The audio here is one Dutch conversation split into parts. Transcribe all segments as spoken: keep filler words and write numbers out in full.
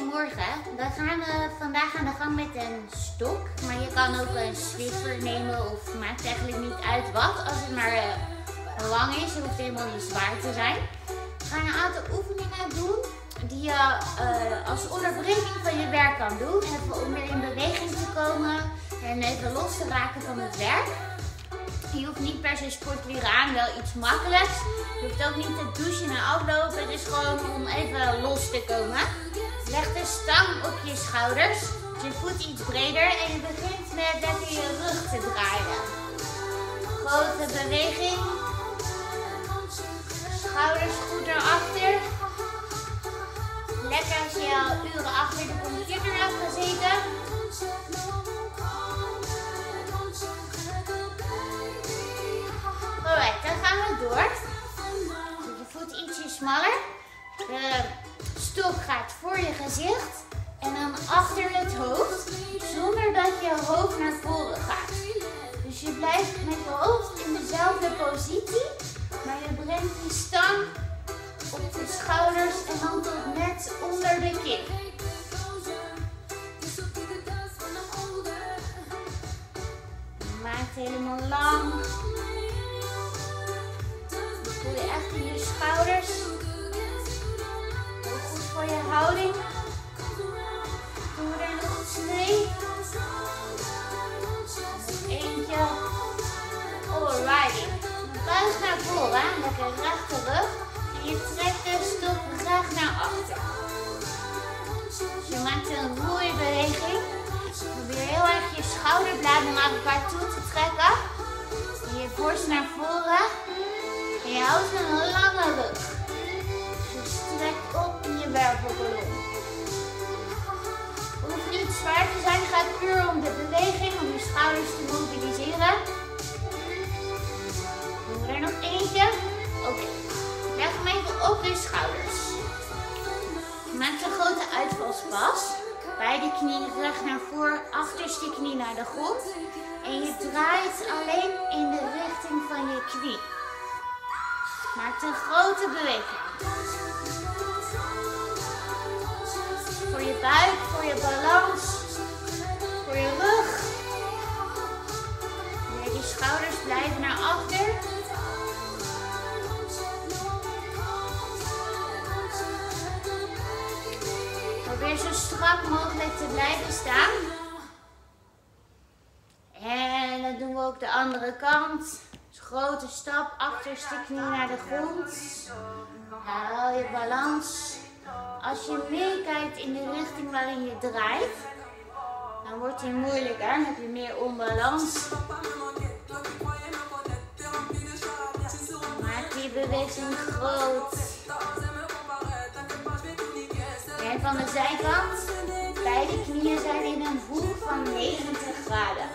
Goedemorgen. We gaan uh, vandaag aan de gang met een stok. Maar je kan ook een swiffer nemen of maakt eigenlijk niet uit wat. Als het maar uh, lang is. Het hoeft helemaal niet zwaar te zijn. We gaan een aantal oefeningen doen die je uh, als onderbreking van je werk kan doen. Even om weer in beweging te komen en even los te raken van het werk. Je hoeft niet per se sportkleren aan, wel iets makkelijks. Je hoeft ook niet te douchen en aflopen. Het is gewoon om even los te komen. Leg de stang op je schouders. Je voet iets breder en je begint met lekker je rug te draaien. Grote beweging. Schouders goed naar achter. Lekker als je al uren achter de computer hebt gezeten. Alright, dan gaan we door. Zet je voet ietsje smaller. De stok gaat voor je gezicht en dan achter het hoofd, zonder dat je hoofd naar voren gaat. Dus je blijft met je hoofd in dezelfde positie, maar je brengt die stang op de schouders en dan tot net onder de kin. Maak het helemaal lang. Voel je echt in je schouders. Ook goed voor je houding. Doen we er nog twee. Nog eentje. Alrighty. Buig naar voren. Lekker rechte rug. En je trekt de stok graag naar achter. Dus je maakt een roeibeweging. Probeer heel erg je schouderbladen naar elkaar toe te trekken. En je borst naar voren. En je houdt een lange rug. Je strekt op in je wervelkolom. Het hoeft niet zwaar te zijn. Het gaat puur om de beweging, om je schouders te mobiliseren. Doen we er nog eentje? Oké. Okay. Leg hem even op de schouders. Je maakt een grote uitvalspas. Beide knieën recht naar voren, achterste knie naar de grond. En je draait alleen in de richting van je knie. Maak een grote beweging. Voor je buik, voor je balans, voor je rug. Weer die schouders blijven naar achter. Probeer zo strak mogelijk te blijven staan. En dan doen we ook de andere kant. Grote stap, achterste knie naar de grond. Haal je balans. Als je meekijkt in de richting waarin je draait, dan wordt het moeilijker. Dan heb je meer onbalans. Maak die beweging groot. En van de zijkant, beide knieën zijn in een hoek van negentig graden.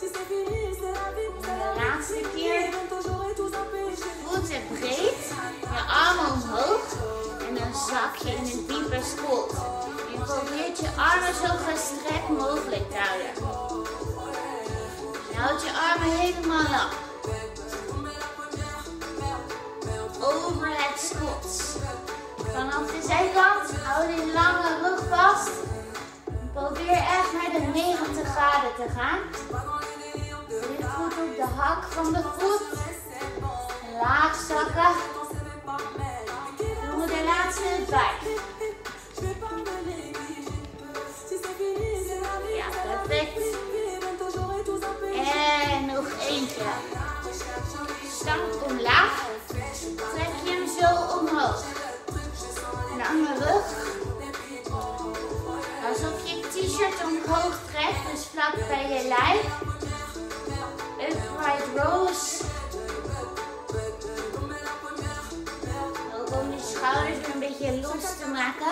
De laatste keer, voeten breed, je armen omhoog en dan zak je in een diepe squat. Je probeert je armen zo gestrekt mogelijk te houden. Je houdt je armen helemaal lang. Overhead squats. Vanaf de zijkant hou die lange rug vast. Probeer echt naar de negentig graden te gaan. De voet op de hak van de voet. Laag zakken. Doen we de laatste vijf. Ja, perfect. En nog eentje. Stang omlaag. Trek je hem zo omhoog. Lange rug. Alsof je t-shirt omhoog trekt, dus vlak bij je lijf. Upright rows. Ook om je schouders weer een beetje los te maken.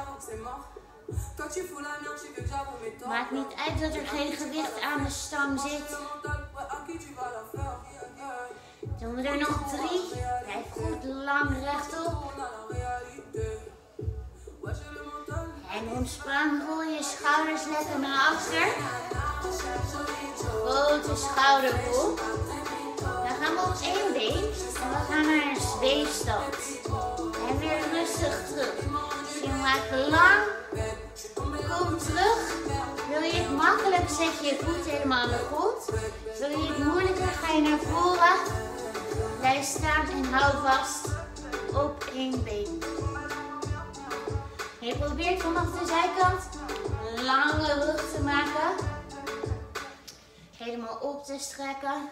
Maakt niet uit dat er geen gewicht aan de stang zit. Doen we er nog drie. Blijf goed lang rechtop. En ontspan, rol je schouders lekker naar achter. Grote schouderrol. Dan gaan we op één been en we gaan naar een zweefstand. En weer rustig terug. Dus je maakt lang makkelijk zet je je voet helemaal aan de grond. Wil je het moeilijker, ga je naar voren. Blijf staan en hou vast op één been. Je probeert vanaf de zijkant een lange rug te maken. Helemaal op te strekken.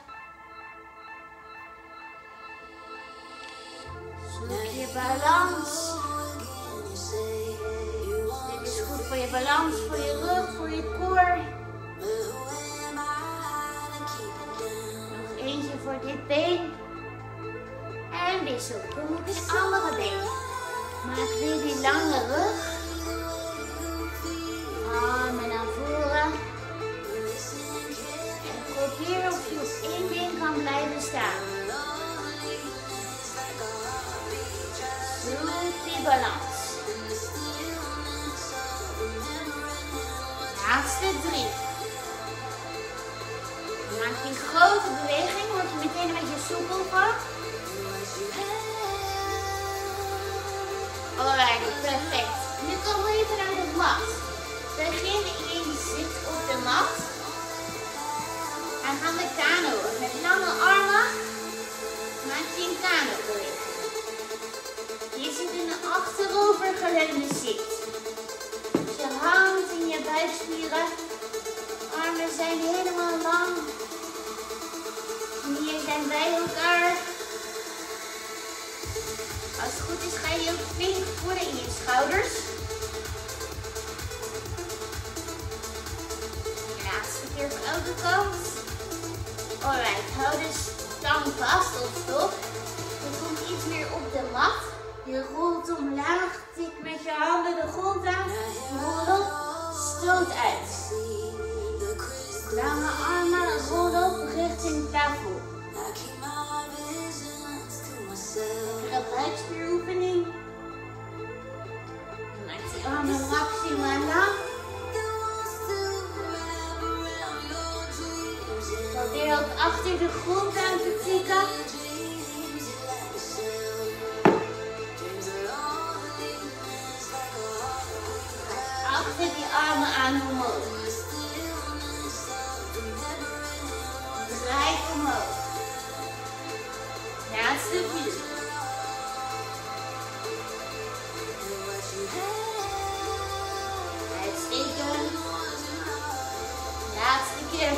Zoek je balans. Dit is goed voor je balans, voor je rug, voor je core. Nog eentje voor dit been. En wissel. Kom op je andere been. Maak weer die lange rug. Armen naar voren. En probeer of je op één been kan blijven staan. Zoek die balans. Laatste drie. Maak die grote beweging, word je meteen een beetje soepel van. Alright, perfect. Nu komen we even naar de mat. Begin in zit op de mat. Dan gaan we kano. Met lange armen maak je een kano beweging. Je zit in een achterovergeleunde zit. Dus je hangt in je buikspieren. Armen zijn helemaal lang. Knieën zijn bij elkaar. Als het goed is ga je ook flink voelen in je schouders. De laatste keer voor elke kant. Alright, hou de stang vast of stok. Je komt iets meer op de mat. Je rolt omlaag, tik met je handen de grond aan. Rol op, stoot uit. Lange armen, rol op richting het plafond. Lekkere buikspieroefening. Maak die armen maximaal lang. Probeer ook achter de grond aan te tikken. Achter die armen aan omhoog. Draai omhoog. Laatste vier. Uitstekend. Laatste keer.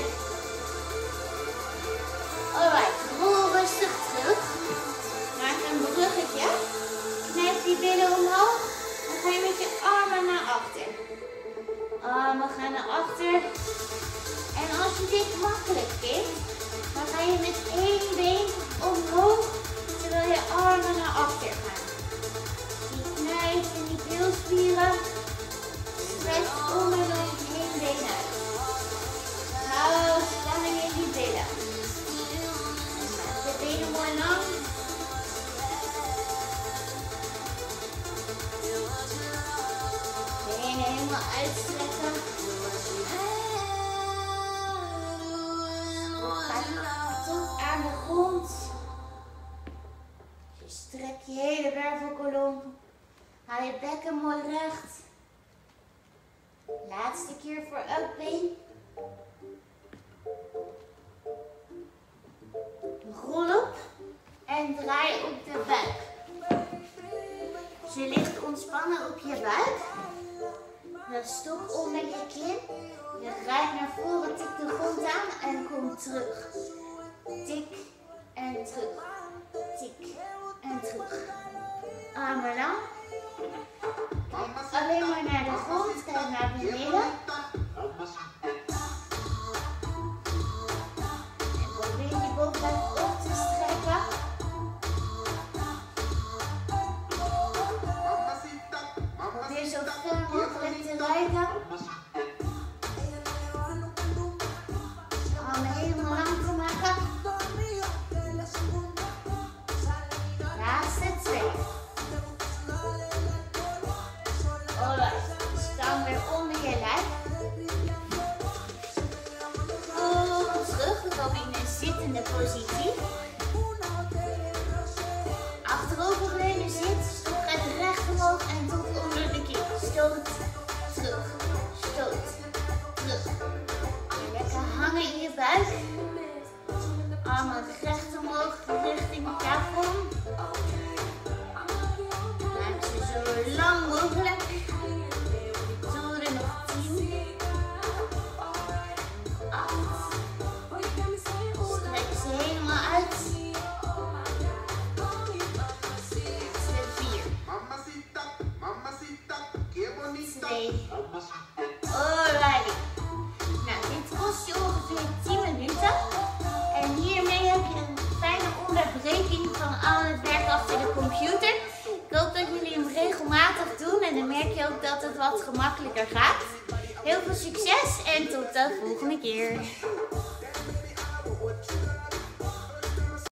Alright, rol rustig terug. Maak een bruggetje. Knijp die billen omhoog. Dan ga je met je armen naar achter. Armen gaan naar achter. En als je dit makkelijk vindt, dan ga je met één been omhoog, terwijl je armen naar achter gaan. Die knijpt in die bilspieren. Strek onderloop één been uit. Hou spanning in die billen. En maak de benen mooi lang. Benen helemaal uitstrekken. Tot aan de grond. Je strek je hele wervelkolom. Haal je bekken mooi recht. Laatste keer voor elk been. Rol op en draai op de buik. Dus je ligt ontspannen op je buik. De stok onder je kin. Je draait naar voren, tik de grond aan en kom terug. Tik en terug. Tik en terug. Armen lang. Kijk alleen maar naar de grond. Kijk naar beneden. En probeer je bovenlijf op te strekken. Probeer zo ver mogelijk te rijden. Armen helemaal lang te maken. Laatste twee. Alright, stang weer onder je lijf. Kom terug, we komen in een zittende positie. Achterovergeleunde zit, stok gaat recht omhoog en tot onder de kin. Stoot, terug, stoot, terug. Alright. Nou, dit kost je ongeveer tien minuten. En hiermee heb je een fijne onderbreking van al het werk achter de computer. Ik hoop dat jullie hem regelmatig doen en dan merk je ook dat het wat gemakkelijker gaat. Heel veel succes en tot de volgende keer.